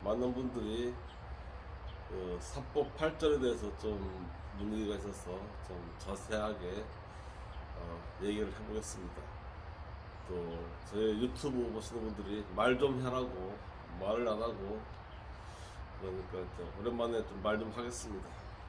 많은 분들이 그 사법 8절에 대해서 좀 문의가 있어서 좀 자세하게 얘기를 해보겠습니다. 또 저희 유튜브 보시는 분들이 말 좀 하라고 말을 안 하고 그러니까 좀 오랜만에 좀 말 좀 하겠습니다.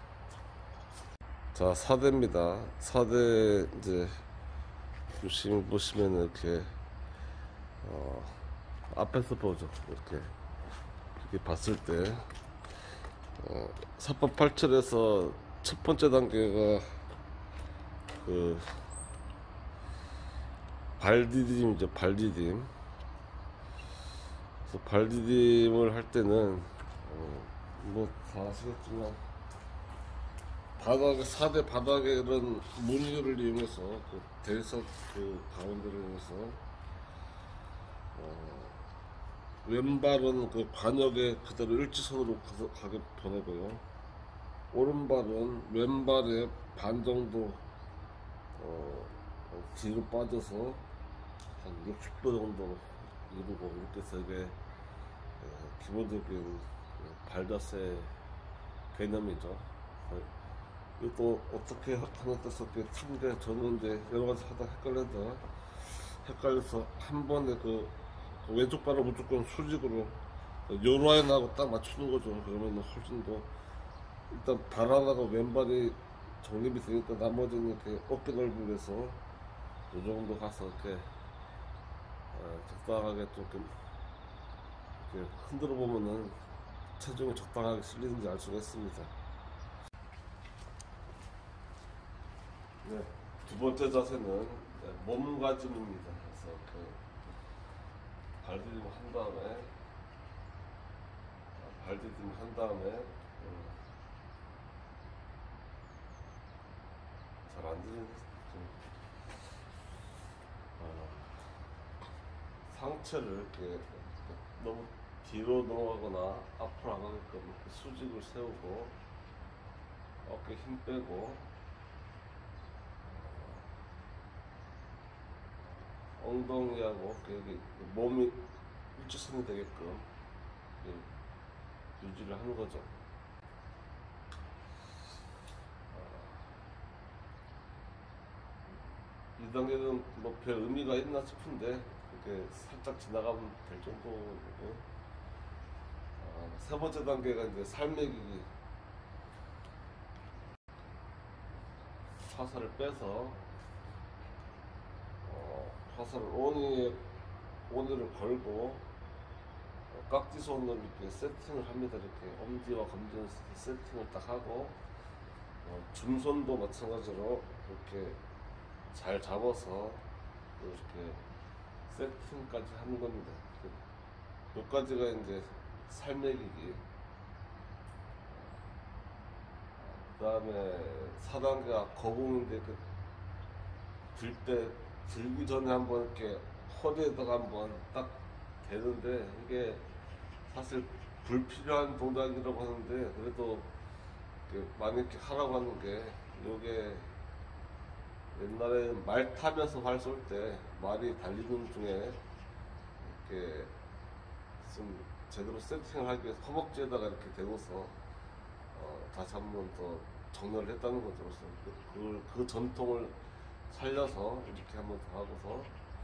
자, 사대입니다. 사대 이제 유심 보시면 이렇게 앞에서 보죠. 이렇게 봤을 때 사법 8철에서 첫 번째 단계가 그 발디딤이죠. 발디딤. 그래서 발디딤을 할 때는 뭐 다 아시겠지만 바닥에 사대 바닥에 이런 무늬를 이용해서 그 대리석 그 가운데를 이용해서 왼발은 그 관역에 그대로 일직선으로 가게 보내고요. 오른발은 왼발의 반 정도 뒤로 빠져서 한 60도 정도 이루고 이렇게 해서 이게 기본적인 발자세 개념이죠. 이것도 어떻게 하나 뜻을 이렇게 튼게 저는 이제 여러 가지 하다 헷갈려서 한 번에 그 왼쪽 발을 무조건 수직으로 요 라인하고 딱 맞추는 거죠. 그러면 훨씬 더 일단 발 하나가 왼발이 정립이 되니까 나머지는 이렇게 어깨 넓이를 위해서 이 정도 가서 이렇게 적당하게 조금 이렇게 흔들어 보면은 체중이 적당하게 실리는지 알 수가 있습니다. 네, 두 번째 자세는 몸가짐입니다. 그래서 발디딤 한 다음에 잘 안 들리는 상체를 이렇게 너무 뒤로 넘어가거나 앞으로 안 가게끔 이렇게 수직을 세우고 어깨 힘 빼고 엉덩이하고 여기 몸이 일직선이 되게끔 유지를 하는 거죠. 이 단계는 뭐 별 의미가 있나 싶은데 이렇게 살짝 지나가면 될 정도고, 세 번째 단계가 이제 살매기기. 화살을 빼서 화살을 오니를 걸고 깍지 손으로 이렇게 세팅을 합니다. 이렇게 엄지와 검지를 세팅을 딱 하고 줌손도 마찬가지로 이렇게 잘 잡아서 이렇게 세팅까지 하는 겁니다. 여기까지가 이제 살매기기. 그 다음에 4단계가 거봉인데 들기 전에 한번 이렇게 허리에다가 한번 딱 대는데 이게 사실 불필요한 동작이라고 하는데 그래도 많이 이렇게 하라고 하는 게, 요게 옛날에 말 타면서 활 쏠 때 말이 달리는 중에 이렇게 좀 제대로 세팅을 하기 위해서 허벅지에다가 이렇게 대고서 다시 한번 더 정렬을 했다는 거죠. 그래서 그 전통을 살려서 이렇게 한번 더 하고서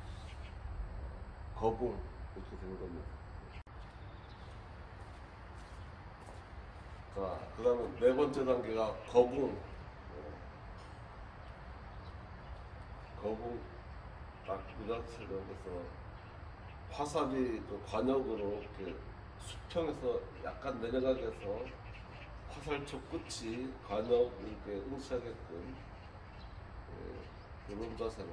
거봉 이렇게 되는 겁니다. 자, 그 다음에 네 번째 단계가 거봉. 거봉 딱 의자처럼 해서 화살이 그 관역으로 이렇게 수평에서 약간 내려가게 해서 화살촉 끝이 관역 이렇게 응시하게끔 이런 자세로.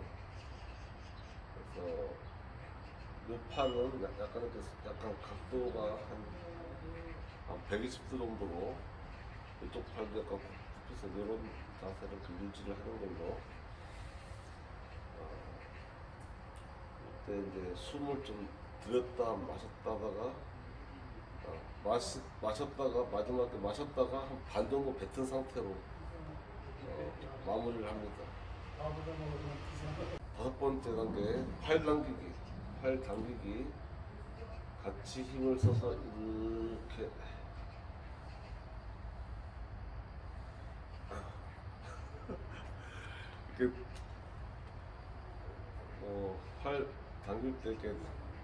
그래서 이 팔은 약간 각도가 한 120도 정도로 이쪽 팔도 약간 굽혀서 이런 자세를 유지를 하는 걸로. 그때 이제 숨을 좀 들였다 마셨다 하다가 마셨다가 마지막에 마셨다가 한 반 정도 뱉은 상태로 마무리를 합니다. 다섯 번째 단계 팔 당기기. 같이 힘을 써서 이렇게 이렇게 팔 당길 때 이렇게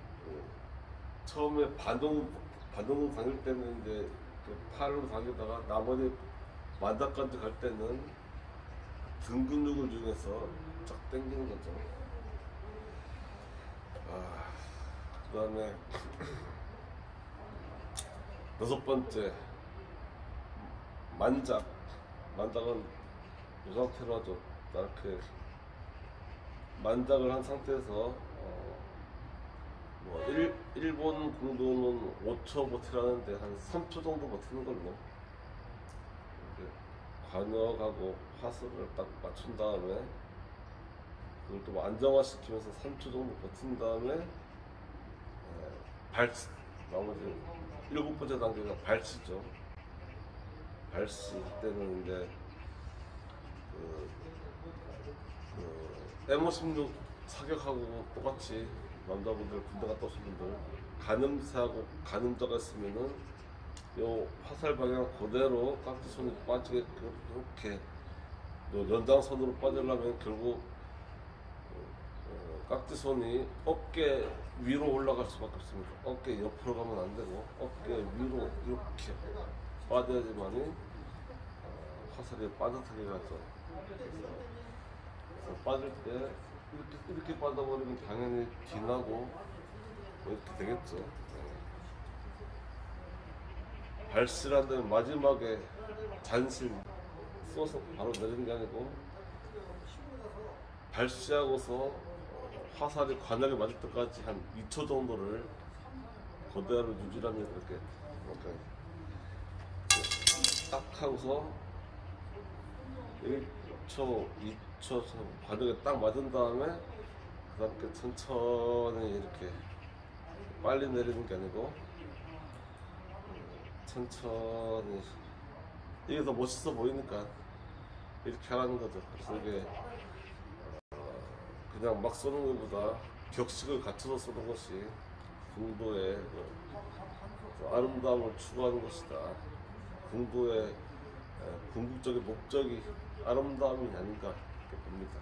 처음에 반동 당길 때는 이제 팔로 당기다가 나머지 만다까지 갈 때는 등 근육을 이용해서 쫙 당기는 거죠. 그 다음에 여섯 번째 만작은 이 상태로 하죠. 이렇게 만작을 한 상태에서 일본 공도는 5초 버티라는데 한 3초 정도 버티는 걸로 이렇게 관역하고 화살을 딱 맞춘 다음에 그걸 또 안정화시키면서 3초 정도 버틴 다음에 나머지 7번째 단계가 발치죠. 발치 때는 이제 M56 사격하고 똑같이 남자분들 군대 갔다 오신 분들 가늠쇠하고 가늠자가 있으면은 요 화살 방향 그대로 깍지손이 빠지게끔 이렇게 연장선으로 빠지려면 결국 깍지손이 어깨 위로 올라갈 수밖에 없습니다. 어깨 옆으로 가면 안 되고 어깨 위로 이렇게 빠져야지만이 화살이 빠듯하게 가죠. 그래서 빠질 때 이렇게 빠져버리면 당연히 뒤나고 이렇게 되겠죠. 발실한 다음에 마지막에 잔실 쏘서 바로 내리는 게 아니고 발시하고서 화살이 관역에 맞을 때까지 한 2초 정도를 그대로 유지하면 이렇게 딱 하고서 1초, 2초 관역에 딱 맞은 다음에 그 다음에 천천히 이렇게 빨리 내리는 게 아니고 천천히 이게 더 멋있어 보이니까 이렇게 하라는 거죠. 그래서 이게 그냥 막 쏘는 것보다 격식을 갖춰서 쏘는 것이 궁도의 아름다움을 추구하는 것이다. 궁도의 궁극적인 목적이 아름다움이 아닌가 이렇게 봅니다.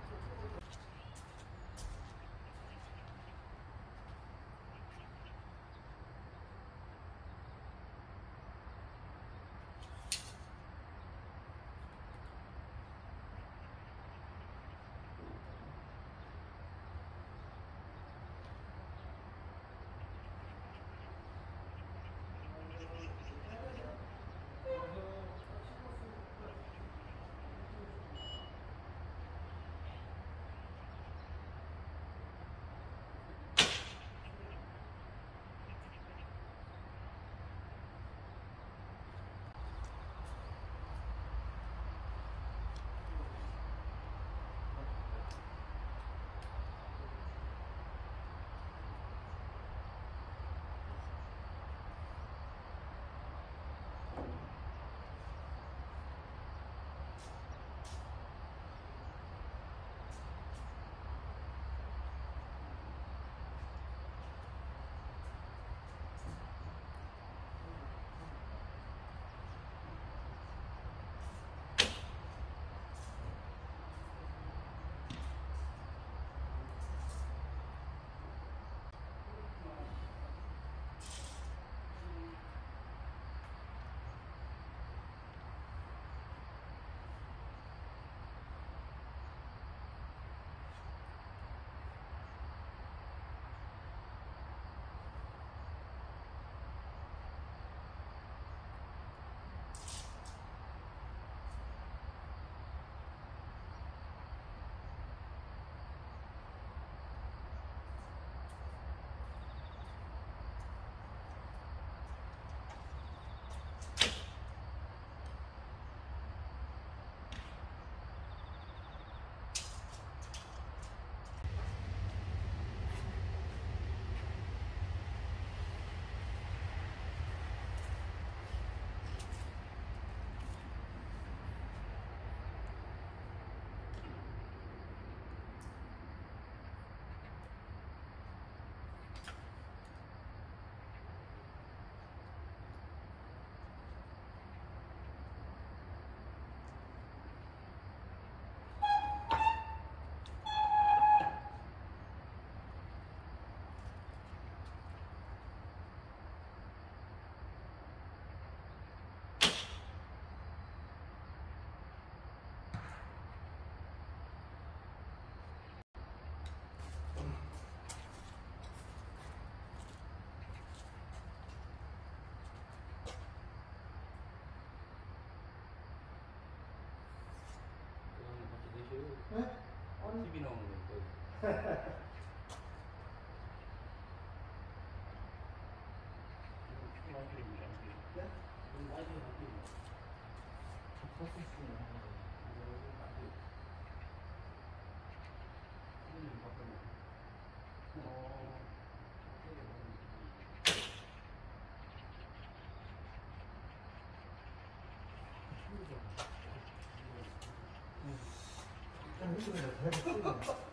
장비 나오는 거. 응.